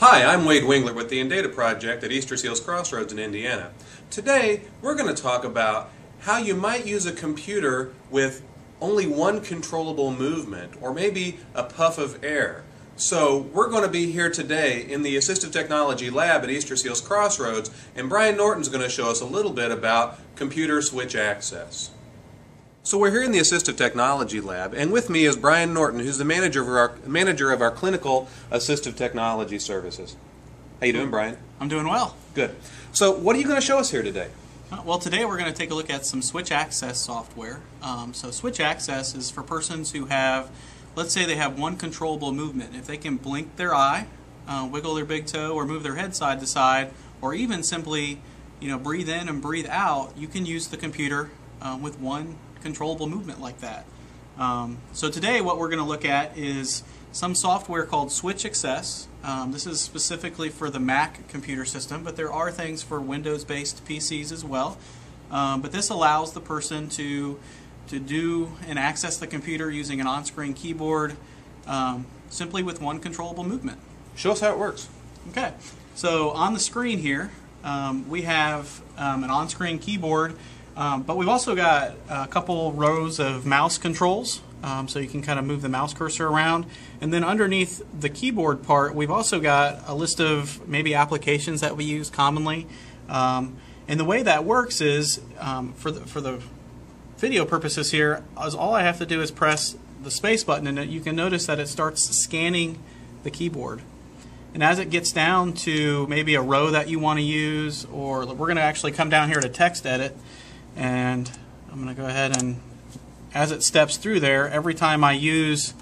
Hi, I'm Wade Wingler with the Indata Project at Easter Seals Crossroads in Indiana. Today, we're going to talk about how you might use a computer with only one controllable movement, or maybe a puff of air. So, we're going to be here today in the Assistive Technology Lab at Easter Seals Crossroads, and Brian Norton's going to show us a little bit about computer switch access. So we're here in the Assistive Technology Lab, and with me is Brian Norton, who's the manager of our clinical assistive technology services. How you doing, Brian? I'm doing well. Good. So what are you going to show us here today? Well, today we're going to take a look at some switch access software. So switch access is for persons who have, let's say they have one controllable movement. If they can blink their eye, wiggle their big toe, or move their head side to side, or even simply, breathe in and breathe out, you can use the computer with one controllable movement like that. So today what we're going to look at is some software called Switch Access. This is specifically for the Mac computer system, but there are things for Windows-based PCs as well. But this allows the person to do and access the computer using an on-screen keyboard simply with one controllable movement. Show us how it works. Okay, so on the screen here we have an on-screen keyboard. But we've also got a couple rows of mouse controls, so you can kind of move the mouse cursor around. And then underneath the keyboard part, we've also got a list of maybe applications that we use commonly. And the way that works is, for the video purposes here, all I have to do is press the space button, and you can notice that it starts scanning the keyboard. And as it gets down to maybe a row that you want to use, or we're going to actually come down here to text edit, and I'm going to go ahead and, as it steps through there, every time I use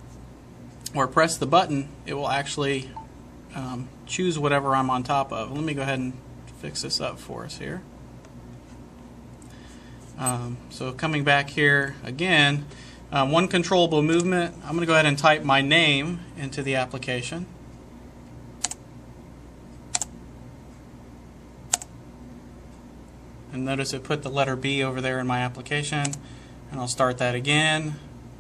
or press the button, it will actually choose whatever I'm on top of. Let me go ahead and fix this up for us here. So coming back here again, one controllable movement, I'm going to go ahead and type my name into the application. And notice it put the letter B over there in my application, and I'll start that again.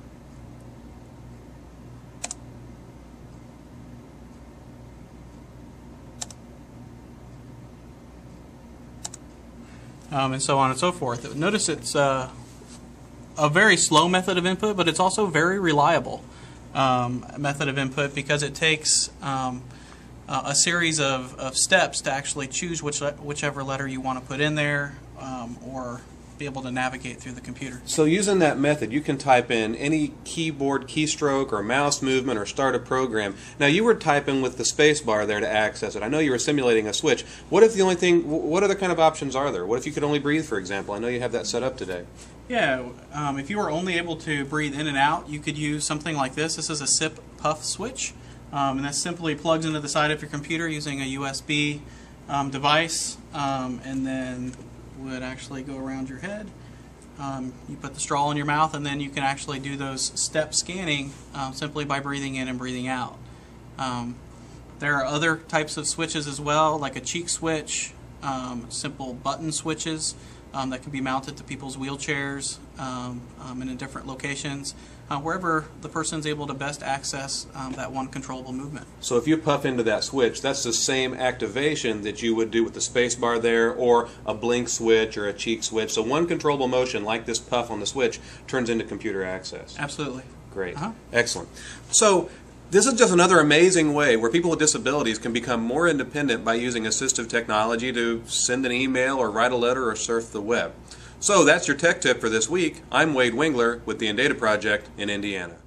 And so on and so forth. Notice it's a very slow method of input, but it's also very reliable method of input, because it takes a series of steps to actually choose whichever letter you want to put in there, or be able to navigate through the computer. So using that method, you can type in any keyboard keystroke or mouse movement or start a program. Now, you were typing with the space bar there to access it. I know you were simulating a switch. What other kind of options are there? What if you could only breathe, for example? I know you have that set up today. Yeah, if you were only able to breathe in and out, you could use something like this. This is a sip puff switch. And that simply plugs into the side of your computer using a USB device, and then would actually go around your head. You put the straw in your mouth, and then you can actually do those step scanning simply by breathing in and breathing out. There are other types of switches as well, like a cheek switch, simple button switches that can be mounted to people's wheelchairs and in different locations, wherever the person's able to best access that one controllable movement. So if you puff into that switch, that's the same activation that you would do with the space bar there, or a blink switch or a cheek switch. So one controllable motion, like this puff on the switch, turns into computer access. Absolutely. Great. Excellent. So this is just another amazing way where people with disabilities can become more independent by using assistive technology to send an email or write a letter or surf the web. So that's your tech tip for this week. I'm Wade Wingler with the Indata Project in Indiana.